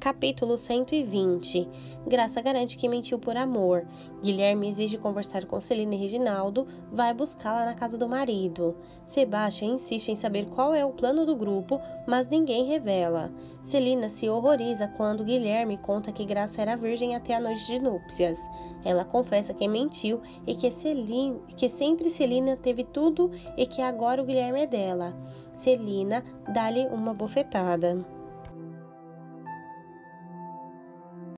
Capítulo 120. Graça garante que mentiu por amor. Guilherme exige conversar com Celina e Reginaldo, vai buscá-la na casa do marido. Sebastião insiste em saber qual é o plano do grupo, mas ninguém revela. Celina se horroriza quando Guilherme conta que Graça era virgem até a noite de núpcias. Ela confessa que mentiu e que sempre Celina teve tudo e que agora o Guilherme é dela. Celina dá-lhe uma bofetada.